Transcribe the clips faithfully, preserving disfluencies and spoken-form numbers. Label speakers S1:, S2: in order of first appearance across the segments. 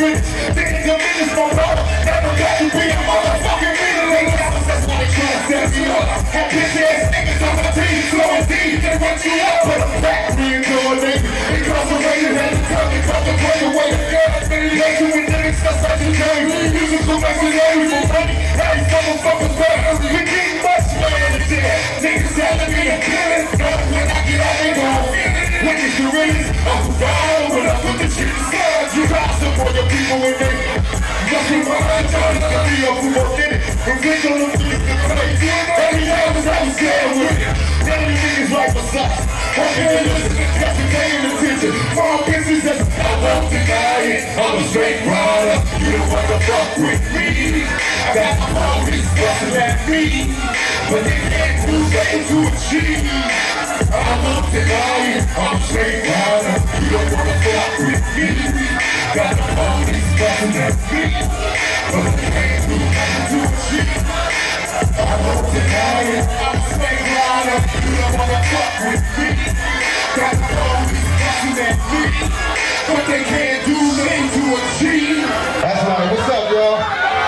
S1: finish. Niggas a minutes no more. Never got to be a motherfucking middle. That's why they try to set me up. Had bitch ass niggas on my team, slow and deep. They run you up, put them back. Me and go a nigga. Incarcerated, had to come and come and play away the gun. They do with niggas, that's how you came. Using too much of those for money. Hey, motherfuckers back. We getting much man to death. Niggas telling me to kill it. When I get out, they gon' look at the realest. I'm down, but I put the shit aside. You got some for your people in there. Nothing behind time, I can be up who won't get it. And we gon' look at the crazy. Every day was I was scared with it. None of these niggas like my side. Hoping they listen to just paying attention. For our business, I won't deny it. I'm a straight rider. You don't wanna fuck with me. I got my homies bustin' at me. But they can't do nothing to achieve. I won't deny it. I'm a straight rider. You don't wanna fuck with me. Got my homies bustin' at me. But they can't do nothing to achieve. I won't deny it. I'm a straight rider. You don't wanna fuck with me. Got my homies bustin' at me. But they can't do nothing to achieve.
S2: That's right. What's up, y'all?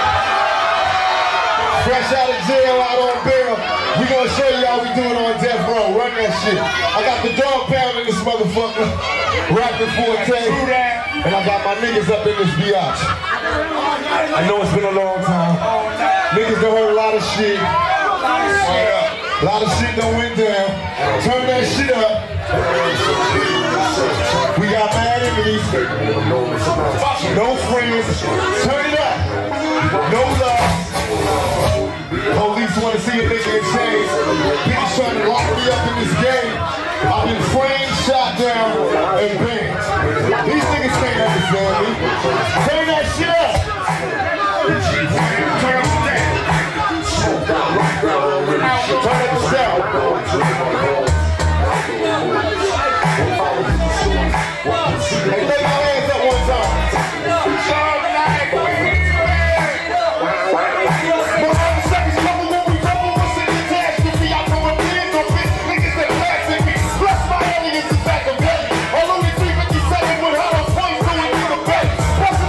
S2: Fresh out of jail, out on bail. We gonna show you how we doing on death row. Run that shit. I got the dog pound in this motherfucker. Rapping Forte. And I got my niggas up in this biatch. I know it's been a long time. Niggas done heard a lot of shit. A lot of shit done went down. Turn that shit up. We got mad enemies. No friends. Turn it up. No love. Police want to see a nigga in chains. People trying to lock me up in this game. I've been framed, shot down, and banned. These niggas can't understand me. Turn that shit up. Turn up the down. Turn up the down. Hey, lay your hands up one time. Plus my aliens is back and ready. All only three fifty-seven with hollow points, so we need a bet.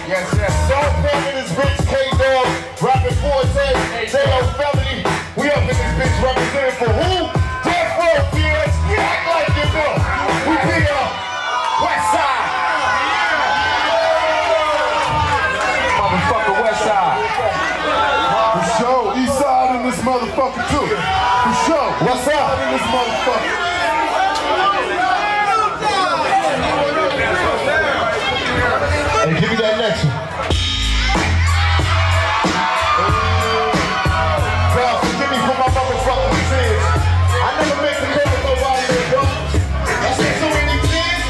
S2: Yes, yes. Dog Pound in this bitch, K-Dog, rapping Forte, J-O Family. We up in this bitch representing for who? Death Row, kids. Act like you know. We be up. West Side. Motherfucker, West Side.
S3: For sure. East Side in this motherfucker too. For sure.
S2: What's up
S3: in this motherfucker?
S2: Hey, give me that next one. God, forgive me for my motherfucking sins. I never meant to go with nobody there, bro. I said so many things.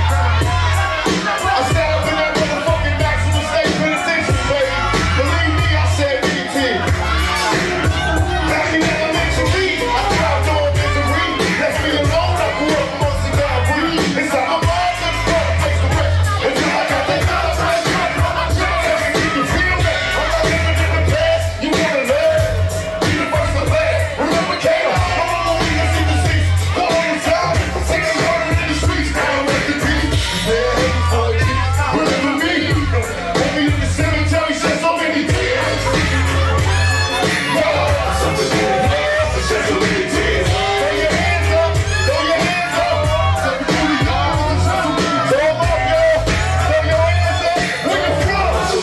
S2: I sat up in that motherfucking maximum state penitentiary, baby. Believe me, I said many things. Back in elementary, I tried doing misery. Left me alone, I grew up amongst the God breed. It's like my mom never brought a place to rest. Until I got that God bread, trying to run my chest. Everything you feel that. I'm not living in the past. You wanna live? Be the first to live. Remember Kato? My mama we can see the seats. Go on the time. Take a murder in the streets. Now rest in peace. Yeah, hate for a G. Remember me? Put me in the cemetery. Shed so many tears. Yeah. Shed so many tears. Throw your hands up. Throw your hands up. Throw them up, yo. Throw your hands up. Where you from? Now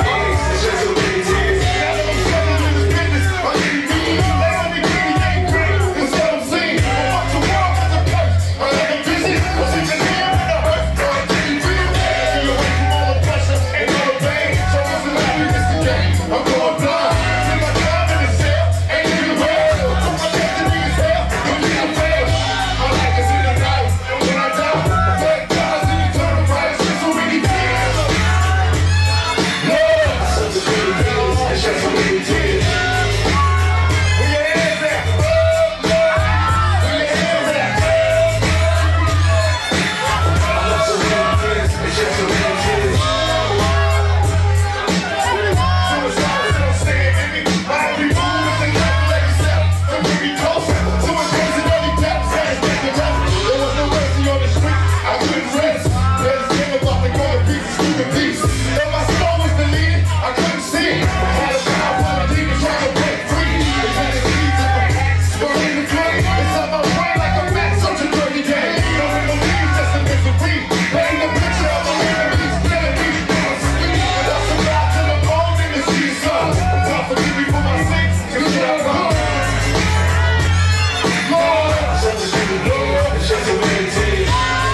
S2: that I'm struggling in this business, I'm getting deep. They only give me eight grand. It's what I'm seeing. I want the world as a place. I like a visit. I'm sitting here in the earth. I'm getting real. Stay away from all the pressure and all the pain. Show me some happiness again. I'm going blind. See my time in the cell. Ain't even well. My destiny is hell. Don't need a fail. My life is in the night. And when I die, thank God in eternal price. There's so many tears. Lord. It's just so many tears. Where your hands at? Where your hands at? It's just so many tears. Suicide is still staying in me. My every move is a calculated step to bring me closer to a crazy early depths. Hands take the rest. There was no mercy on the street. I couldn't rest. There's a thing about to go to pieces through the piece. If my soul was deleted, I couldn't see it. Had a power full of demons trying to break free. They had the keys in my hands. Burning the flame. It's on my brain like a mat, such a dirty game. No memories, just a misery. Painting a picture of my enemies, killing me. But I survived to the bone in the sea sun. God forgive me for my sins, cause you have gone. Lord, Lord, it's just a way to take.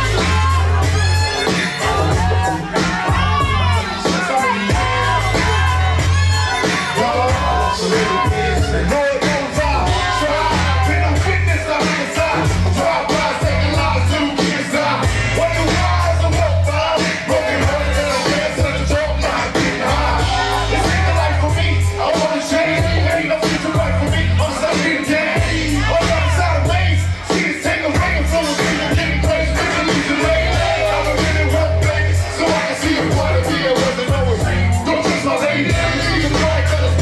S2: Lord knows I tried, been a witness of homicide. Drive by, taking lives, two kids die. Wonder why it's a walk by. Broken hearted and I'm dancing at the top line, getting high. This ain't the life for me, I wanna change. Ain't no future right for me, I'm stuck in the game. On the other side of lanes, see this take away from the people getting crazy, living losing lane. I'm a really rough baby, so I can see a part of me I wasn't always. Don't trust my lady, she's a bright color.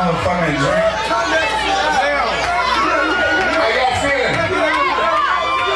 S2: How y'all feeling?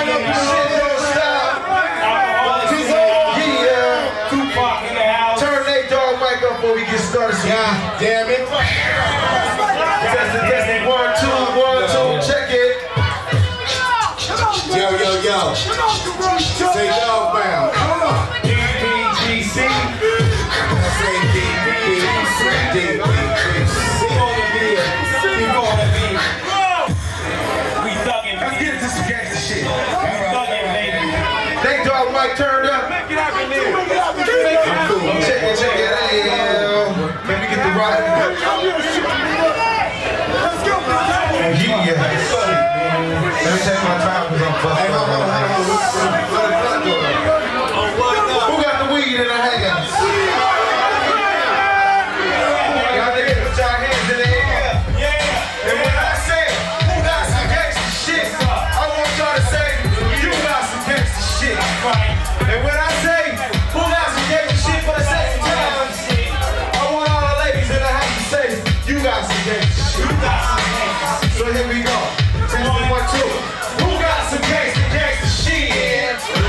S2: Turn up the shit, don't stop. Yeah.
S1: Tupac in the house.
S2: Turn Nate Dogg mic up before we get started. God damn it. Testing, testing. One, two, one, two. Check it. Yo, yo, yo. Say dog bound. Come on.
S1: D B G C.
S2: Say D B G C. D B G C.
S1: We gonna be it. We gonna be it. We thuggin'.
S2: Let's get into some gangster shit.
S1: We thuggin', baby.
S2: Nate Dogg mic turned up.
S1: Make it happen there.
S2: Check it, check it out. Let me get the right. Yeah. Let me take my time because I'm fucking. Who got the weed in the hangers? Y'all niggas put y'all hands in the air.
S1: Yeah.
S2: And when I say, who got some gangsta shit, I want y'all to say, you got some gangsta shit. And when I say, who got some gangsta shit for the second time, I want all the ladies in the house to say, you got some gangsta shit. So here we go. One, one, two. Who got some gangsta, gangsta shit?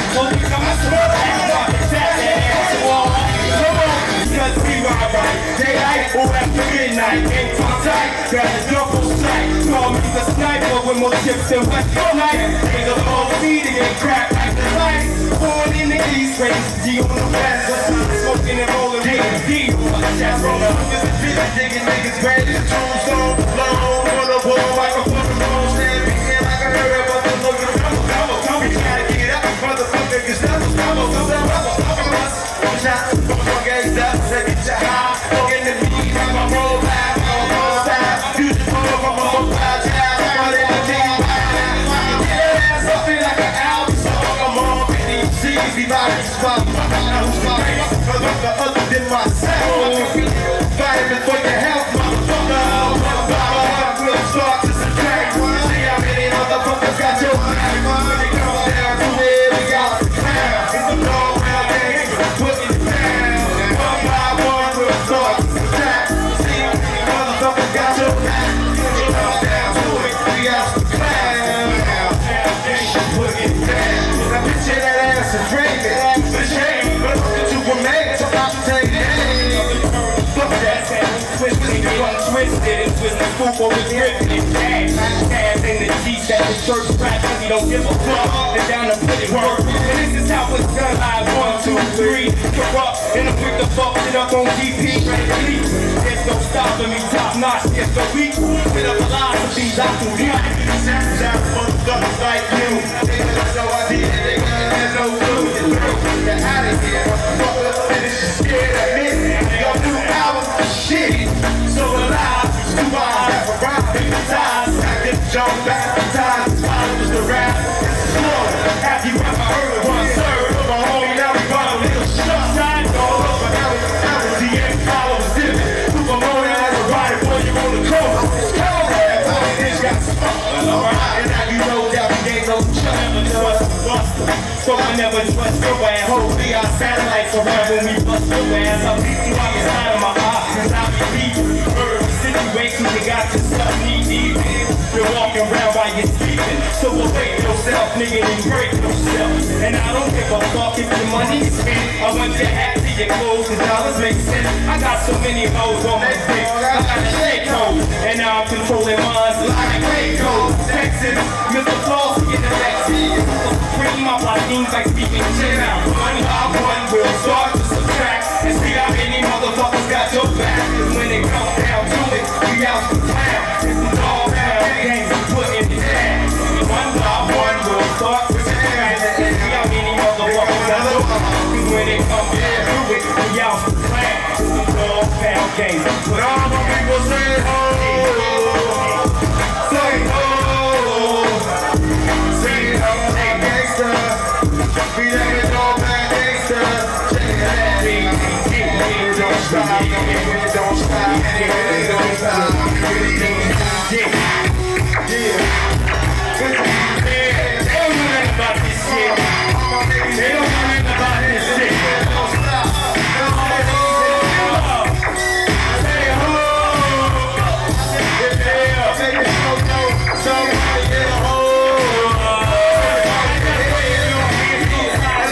S4: So become a small ass, tap that ass wall. Come on, because we ride right. Daylight or after midnight. Ain't too tight, grab the double sight. Call me the sniper with more chips than West Night. There's a whole feed to get cracked like the light. Born in the East, raised G on the west. Smoking and rolling with a D on my chest. Roller, just a bitch digging niggas ready to tombstone. Blow on the wall like a fucking bone. Stand beating like a hurry, but the look at the double, double. Tell me how to get up, motherfucker, cause double, double, double, double, double, us. Shots, motherfucker, gaze up, say get your high. Look in the beat, have my roll back, roll roll side. You just roll up, I'm a whole wild child. I'm in the team, yeah, something like an album song. I'm on fifty G's, we ride this spot. Who's sorry, motherfucker, other than myself. Vitamin for your health, motherfucker. Motherfucker, we'll start to subtract. See how many motherfuckers got your back. When it comes down to it, we got the clown. It's a long round day, putting it down. One by one, we'll start to subtract. See how many motherfuckers got your back. When it comes down to it, we got the clown. Put it down. Now picture that ass and drink it. The shame, but look you were made to take it. Fuck that. Twisted, twisted, and twisted, scoop over gripping it. Cash, cash in the G, that the church rap, we don't give a fuck. They're down to put it work. And this is how it's done, live one, two, three. Corrupt, and I'm quick to fuck it up on G P. There's no stopping me, top notch, there's no weak. With a philosophy, I can be. Sounds out, motherfuckers like you. There's no idea, there's no clue. You're out of here, motherfucker. Finish your scared of me. Your new album, shit. So alive, you are rap around, hypnotized. I get John baptized, followers the rap. Slow, have you ever heard of one serve? My homie, now we run a little shut. Side all over, now it's now it's the end, followers living. Super Mona as a rider, boy, you on the coast. Hell yeah, boy, this got stuck. Alright, and now you know that we ain't no chuck. So I never trust your ass. Hopefully our satellites around when we bust your ass. I'll beat you out the side of my options. I'll be beating. Murder situations, you got yourself knee deep. You're walking around while you're sleeping. So awake yourself, nigga, and break yourself. And I don't give a fuck if your money is spent. I want your hat to your clothes, cause dollars make sense. I got so many hoes on my dick. I got a shake code. And now I'm controlling minds like Waco, Texas. Mister Flossy in the Lexi. Supreme, my blockings like speaking shit out. One by one, we'll start to subtract. And see how many motherfuckers got your back. Cause when it comes down to it, we out the clown. This is all round games, we put in the down. One by one, we'll start to subtract. And see how many motherfuckers got your back. Cause when it comes down to it, we out the clown. This is all round games. But all my people say ho, say ho, say ho, say gangsta. We never go back gangsta. Check it out, we don't stop, we don't stop, we don't stop, we don't stop. Yeah, yeah. They don't know nothing about this shit. They don't know nothing about this shit. Don't stop. Say ho. Yeah, take it slow, slow. Somebody get a hold.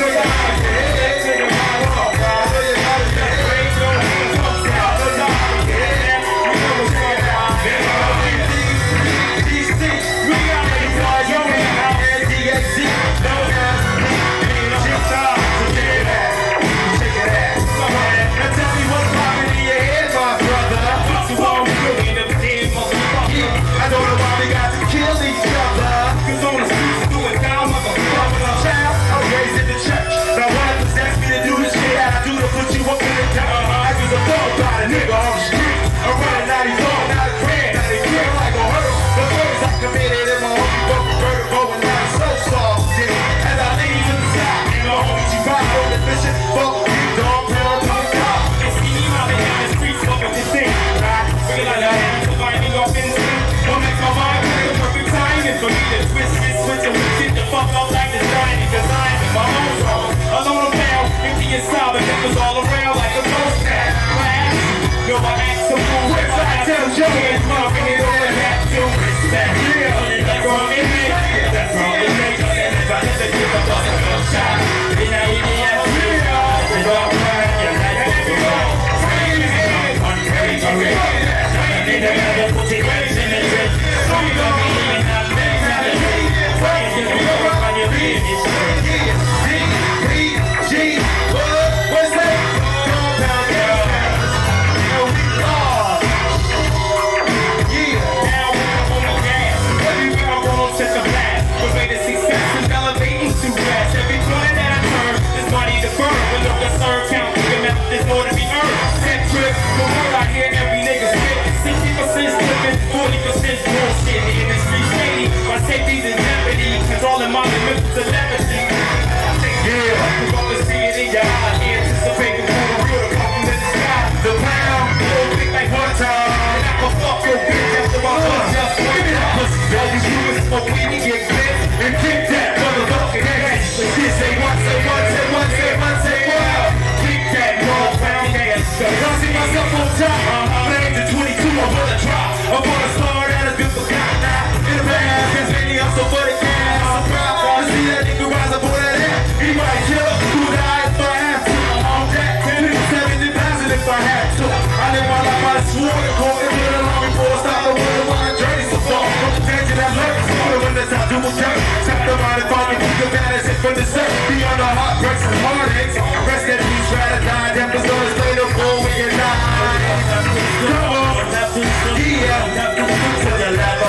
S4: in order to be earned. Ten trips, the word I hear every nigga spit. sixty percent slipping, forty percent bullshit. The industry shady, my safety's in jeopardy. Cause all in my mental telepathy. Yeah, you always see it in your eye. Anticipating for the real to come from the sky. The pound, little big like one time. And I can fuck your bitch after my blood just give it up. All these humans smoke weed and get bent. And kick that motherfucking ass. This ain't one, say one, say one, say one, say one. Kick that raw pound ass. Cause I see myself on top. Uh-huh. Playing the twenty-two, I'm gonna drop. I'm gonna start out as good for cop now. In the past, cause many I'm so for the cash. I'm proud to see that nigga rise up on that ass. He might kill up, do die if I have to. On that, ten to seventy thousand if I have to. I live my life by the sword and call it with a long before I stop the world of my journey so far. From the tangent that lurks, when the top do a jerk. Tap the mind and find me, keep the balance in from the surf. Beyond the heartbreaks and heartaches. Rest in peace, try to die. Episodes later, full when you're not. Come on, yeah, to the level.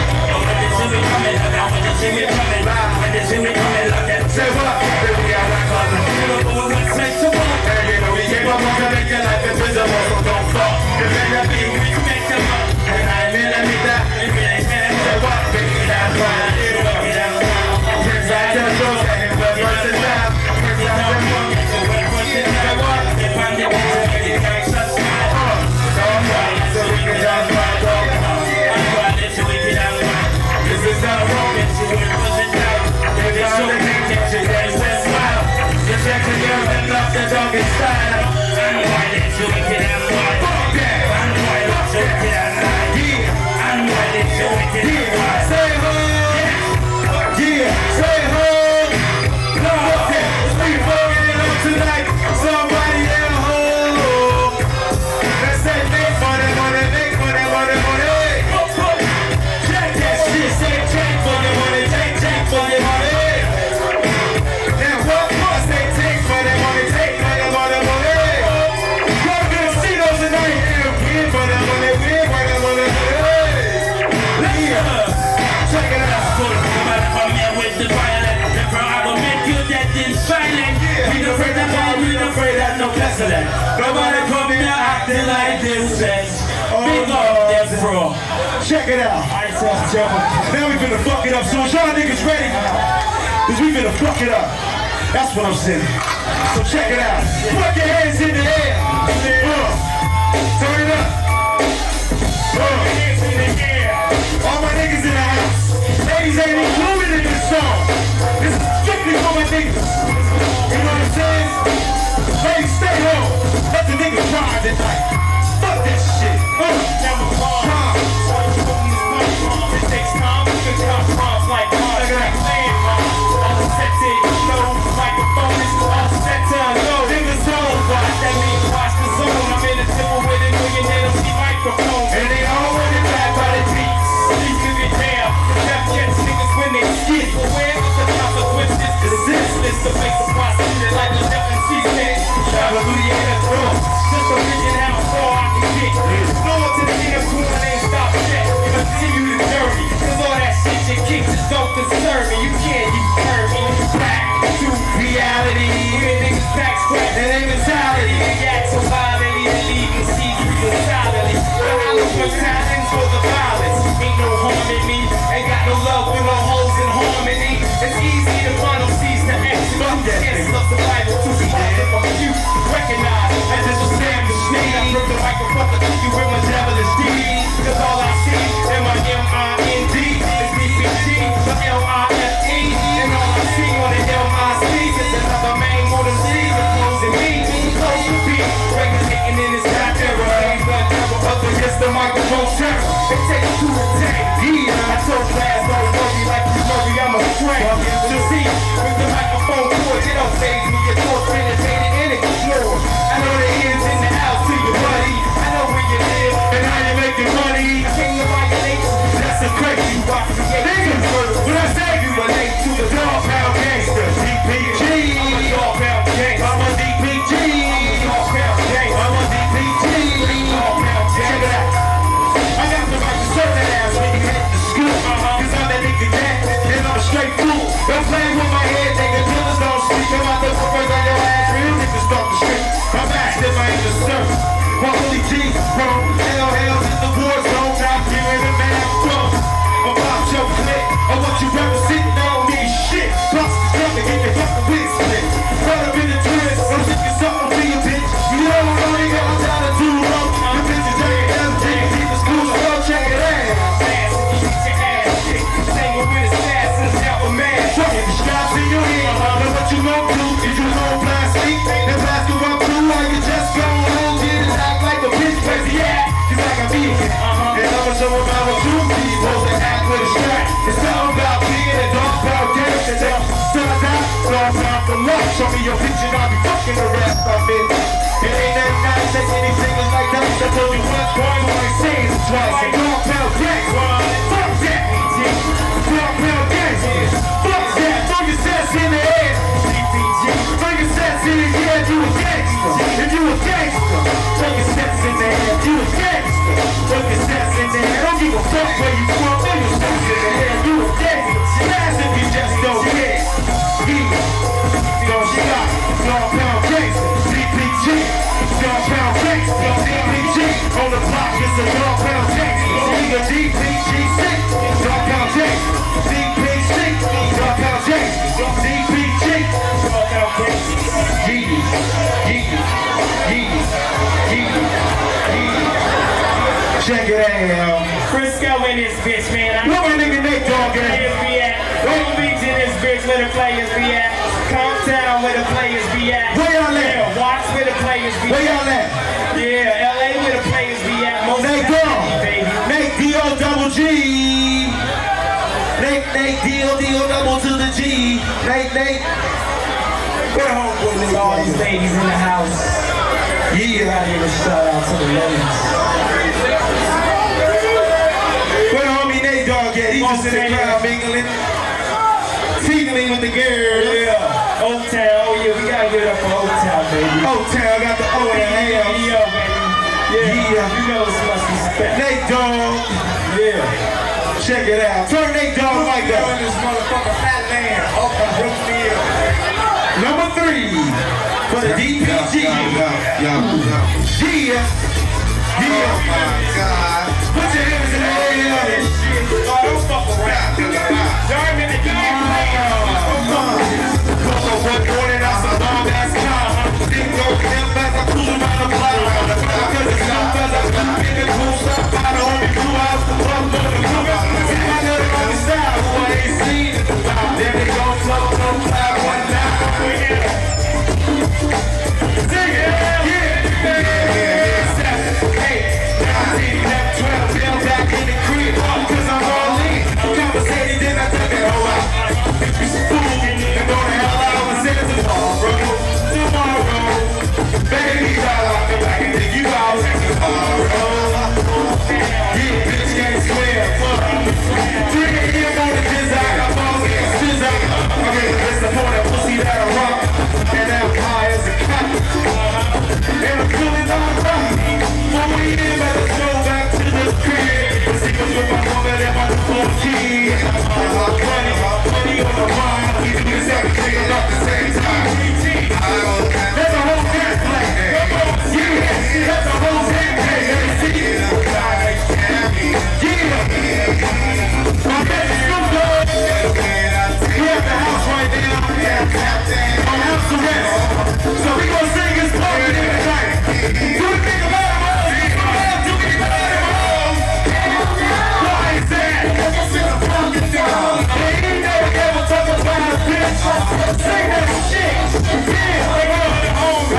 S4: When they see me coming, when they see me coming, when they see me coming like that. Say what? Baby, I like all the people who would say to me. And you know we came up to make your life invisible, so don't fall. You better be, we can make them up. And I mean, let me die. If it ain't meant, say what? Baby, that's why I did it. Prince I tell Joe that him well versus now. Prince I tell Joe that him well versus now. What? If I'm the one to make it, can't shut me up. Don't cry, so we can just ride, don't cry. I'm quiet, so we can have fun. This is our road, and she will push it down. Baby, show me that you guys will smile. Just check the girl and love the dog in style. I'm quiet, so we can have fun. Fuck that! I'm quiet, so we can have fun. Yeah! I'm quiet, so we can have fun. Say home! Yeah! Say home! No! We fucking it up tonight. Somebody at home. Let's say make money, money, make money, money, money. Jack that shit, say Jack for the money, take Jack for the money. Now what? I say take money, money, take money, money, money. Go to the casinos tonight and win for the money, win for the money, money. Yeah. Check it out. No matter if I'm here with the violent, never I will make you that in silent. We don't afraid that God, we don't afraid that no less of that. Nobody come in here acting like this. Big up, that's bro. Check it out. Alright, so now we finna fuck it up. So is y'all niggas ready? Cause we finna fuck it up. That's what I'm saying. So check it out. Put your hands in the air. Uh, turn it up. Uh, all my niggas in the house. Ladies ain't included in this song. This is strictly for my niggas. You know what I'm saying? Ladies, stay home. Let the niggas ride tonight. Fuck that shit. Uh, time. It takes time to come from like cars like landmarks. All set to know microphone is all set to know. Niggas home, watch that means watch the zone. I'm in the temple with a million M C microphones. And they all running back by the beats. These to get down. Death gets niggas when they skid. Aware of the consequences. The senseless to make the process like the F N C said. Hallelujah in the throne. Just a vision how far I can get. Slow to the end of cool and ain't stop yet. Continue the journey. Cause all that shit you kick just don't concern me. You can't, you turn me back to reality. You niggas back scratch. That ain't mentality. They act so violently. They leave and see through the silently. But I look for talents for the violence. Ain't no harm in me. Ain't got no love with no holes in harmony. It's easy to find no seeds to execute. Yes, love the Bible to be there. If a few recognize and understand the need. I flip the microphone to you with my devilish deed. Cause all I see in my M I N D is D P G, the L I F E. And all I see on the L I C is another man with them C's opposing me. Close to be regulating in this rap era. Ain't the never up against the microphone terror. It takes two to ten. Yeah, I told class don't worry like you worry, I'm a strength. To see with the microphone cord, it don't phase me. Your thoughts penetrated and explored. I know the ins and the outs to your buddy. I know where you live and how you making money. King of violation, that's a crazy rock. Niggas, when I say you relate to the dog pound gangster, D P G. I'm a dog pound gangster. I'm a D P G. I'm a dog pound gangster. I'm a D P G. Dog pound gangster. I got the right to serve that ass when you hit the school. Cause I'm that nigga that, and I'm a straight fool. Don't play with my head, nigga. Killers don't speak. I'm out the life. Show me your picture, I'll be fucking the rest of it. It ain't that nice, take anything that's like that. I told you once, boy, when I say it's twice. Like dog pound gangs, fuck that. Dog pound gangs, fuck that. Throw your sets in the air. Throw your sets in the air, you a gangster. If you a gangster, throw your sets in the air, you a gangster. Throw your sets in the air, don't give a fuck where you from. Throw your sets in the air, you a gangster. Fast if you just don't care. Don't stop, dog pound gangster. D P G, dog pound gangster. D P G, on the block, it's a dog pound gangster. Nigga D P G six, dog pound gangster. D P G, dog pound gangster. D P G, dog pound gangster. Yeezy, yeezy, yeezy, yeezy, yeezy. Check it out.
S5: Frisco in this bitch, man.
S4: Where my nigga Nate Dogg at?
S5: Players be at. Long Beach in this bitch, where the players be at. Comptown, where the players be at.
S4: Where y'all at?
S5: Yeah, Watts, where the players be
S4: Where
S5: at.
S4: y'all at?
S5: Yeah, L A, where the players be at. Most
S4: Nate Dogg.
S5: baby.
S4: Nate D O double G. Nate, Nate D O D O double to the G. Nate, Nate. Where homeboy Nate?
S5: All these ladies in the house.
S4: Yeah.
S5: Gotta give a shout out to the ladies.
S4: Where homie Nate Dogg at? He just in the crowd mingling. Tingling with the girls.
S5: Yeah. Old Town, oh yeah, we gotta give it up for Old Town, baby.
S4: Old Town got the O and the
S5: Yeah,
S4: L.
S5: yeah, baby. Yeah,
S4: Yeah.
S5: you know it's much respect.
S4: Nate Dogg.
S5: Yeah.
S4: Check it out. Turn Nate Dogg like that.
S5: this motherfucker fat land. Open Brookfield.
S4: Number three for the D P G.
S2: Yo, yo, yo, yo.
S4: Yeah. Yeah.
S2: Oh my God.
S4: Put your hands in the air.
S5: Oh, don't fuck around. Y'all in the game.
S4: One morning I saw long ass car. Didn't go to them back, I pulled him out of the block. Cause it's no better. In the cool stuff, I don't only two hours to fuck on the cougar. See my little on the side, who I ain't seen in a while. Then they gon' flow, no cloud, one night. Sing it, yeah, yeah. Hey, nineteen, eleven, twelve, Bill back in the crib. Cause I'm all in. Conversating, then I took it all out. If you fool, then go to hell out and say it tomorrow. Tomorrow. Baby, I'll be back and think you out tomorrow. Yeah, bitch, can't swear. three a m on the design, I'm all in scissor. Okay, let's support that pussy that I rock. And I'm high as a cat. And I'm feeling all right. When we in, better go back to the crib. See what's with my woman and my little kid. Money, money on the mind. We do this everything at the same time. There's a whole dance play. Yeah, that's a whole dance play. Yeah. My best is Snoop Dogg. We at the house right now. On house arrest. So we gonna sing his party tonight. Do the thing about him all. Do the thing about him all. Why is that? They ain't never ever talk about a bitch. Say that shit. Yeah, they go to home.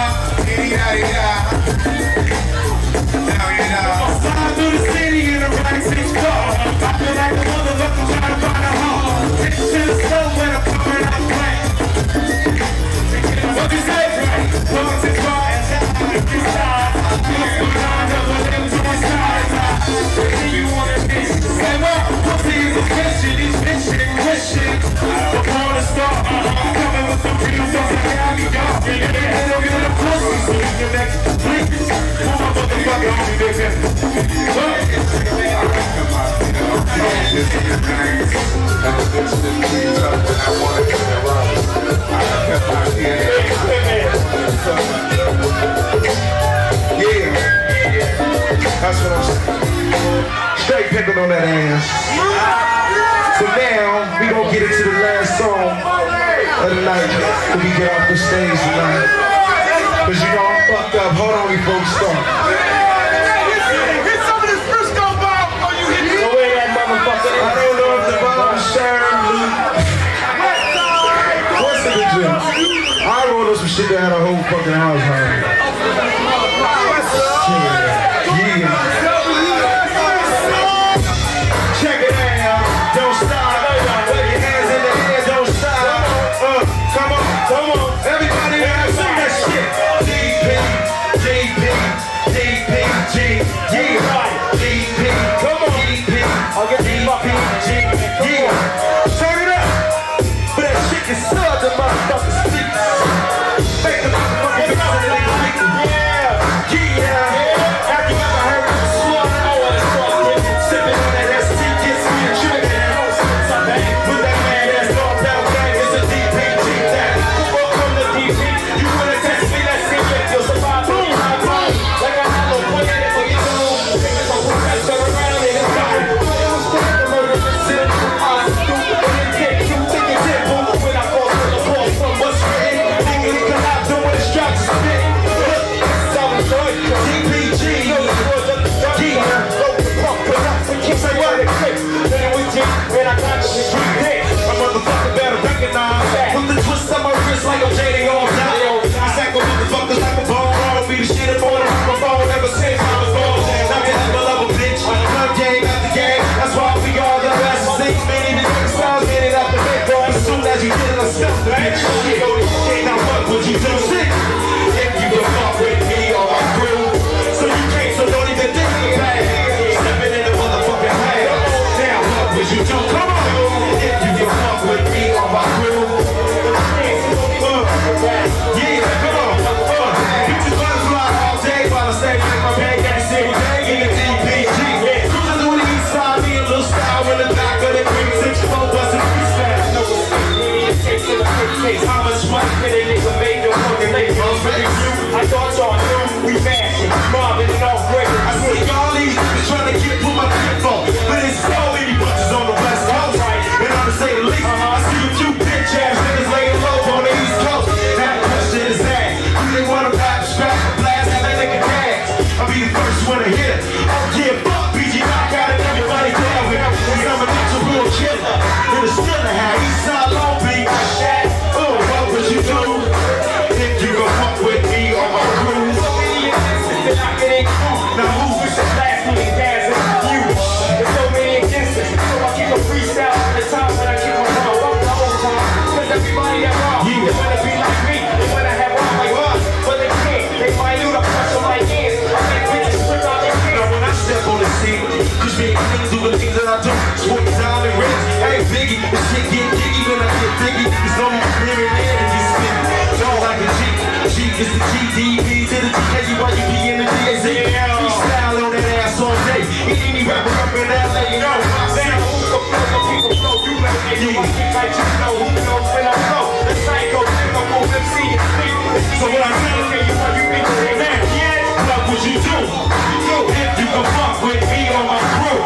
S4: Slide through the city in a right six car. I feel like a motherfucker trying to find a home. Take to the sun when I'm coming out blank. What you say? Welcome to car and this side. What's going on? Double them to my side. Where you wanna be? Say what? Pussy is a mission. These mission, mission. Before the start, I'm coming with the real stuff. I got me dog. And look at the pussy. So you can make it bleak. Pull my motherfucker on me, baby.
S2: Yeah, that's what I'm saying. Straight pimping on that ass. So now we gonna get into the last song of the night when we get off the stage tonight. Cause you know I'm fucked up. Hold on before we start.
S3: Hit some of this Frisco bomb before you hit me.
S5: So where that motherfucker is?
S2: I don't know if the bomb is sharing Luke. What's in the gym? I rolled up some shit that had a whole fucking house on it. Yeah. Check it out. Don't stop. Put your hands in the air. Don't stop. Uh, come on. Come on.
S4: on, everybody now sing that shit. D P, D P, D P G, yeah. D P, come on. D P, I'll get the fucking G, yeah. Turn it up. But that shit can serve the motherfuckers speak. Make the motherfuckers sound like a speaker. Yeah, yeah. Have you ever heard of a slug? I wanna start getting sipping on that S T, gets me a trick. Put that man ass on down gang, it's a D P G tag. Welcome to D P. You wanna test me? Let's see if you'll survive. Boom, high five. Like I have a point in it for you. Niggas don't put that shit around in the time. It was quick to murder this shit. I'm stupid, but it did. You think it did, boom. When I fall to the floor from what's written. Nigga, you can have to when it's strapped to spit. Look, seven joy. D P G. Yo, the boys up the dark. Yeah. Go to pump, put up, and keep say word and clip. Then we G, when I got you, keep dick. My motherfucker better recognize that. Put the twist on my wrist like I'm J D on down. I sack with motherfuckers like a bone. I don't be the shit up on the microphone ever since I was born. Now get the love a bitch. Love game after game. That's why we are the best. Six many the next styles, get it out the bed, bro. As soon as you get it, I step the bitch. Shit, go to shit, now what would you do? Shit. If you can fuck with me or my crew. So you can't, so don't even think about it. Stepping in the motherfucking head. Now what would you do? Come on. If you can fuck with me or my crew. Yeah, come on. Uh, you just butterfly all day while I stay like my bag every single day in the D P G. Yeah. Cruising through the east side, me a little style in the back of the three six four bustin' freestyle. No how much money can a nigga make no fucking late? I thought y'all knew we mashing, mobbing and all great. I see all these niggas trying to get put my grip on, but there's so many bunches on the west coast. And I'm to say the least, I see a few bitch ass niggas laying low on the east coast. Now the question is that, do they want to rap, scrap, blast, and they nigga dance? I'll be the first one to hit it. Oh yeah, fuck B G, I got it, everybody down with it. Cause I'm a natural real killer. And it's still a hat, east side Long Beach. Oh, what would you do if you go fuck with me or my crew? Now who is the last one to dance and you? There's so many against us, so I keep a freestyle all the time when I keep my mouth up the whole time. Cause everybody that wrong, yeah. They wanna be like me, they wanna have wrong like us, but they can't. They find you to pressure my hands. I make bitches slip out their hands. Now when I step on the scene, cause me and me do the things that I do. Smoke diamond rings, hey Biggie, this shit get jiggy when I get biggie. It's only clearing in and get spit. Don't like a G, G is the G D B to the G K U Y U P in the D A Z. Freestyle on that ass all day. Any rapper up in L A, you know. Now who the flow, the people flow, you know they do. I keep like you know, who knows when I flow. The psycho, typical M C is me. So what I tell you, you know you think you're man. Yeah, what would you do? You if you can fuck with me or my crew.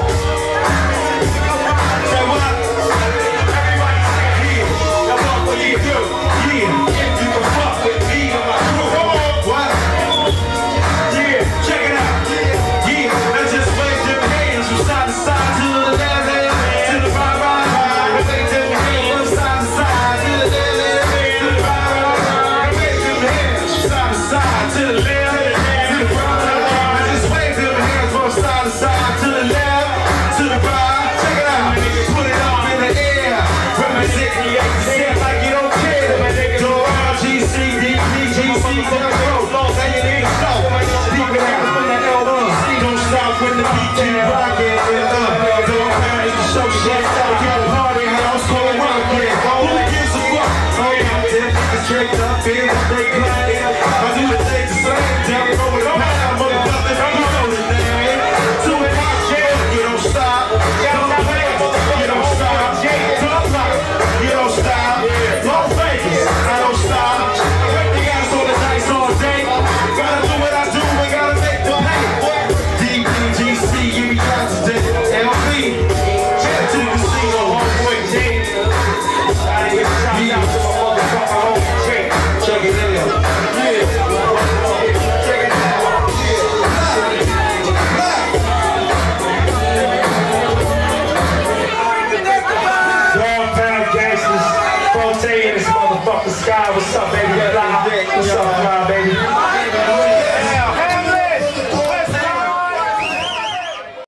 S4: Say what? Everybody say yeah. Now what would you do? Yeah, if you can fuck with me or my crew. Come on, what? Yeah, check it out. Yeah, now just wave them hands from side to side to the left hand, to the right, right, right. Wave them hands from side to side to the left hand, to the right, right, right. Wave them hands from side to side to the left hand, to the right, right, right. Just wave them hands from side to side to the left, to the right. Check it out. Put it up in the air. Represent the accent like you don't care. Doron, G C, D P, G C, Death Row, Los Angeles, Show. People have from that L C. Don't stop when the beat keep rocking. Don't manage to show shit. Keep a party house, call it rockin'. Who gives a fuck? Oh yeah, them niggas straight up here, they glad. I do the thing the same. Down the road with a pound, motherfucker. You know the name. To it, you don't stop. You don't stop. You don't stop. Las Vegas, I don't stop. Put the ass on the dice all day. Gotta do what I do, we gotta make the pay. D P G C, give me guys today. L B, check to the casino, homeboy J. I get shot out to my motherfucker home J. Check it out. Yeah. Check it out. Downtown gangsters, Forte in this motherfucker sky. What's up, baby? What's up,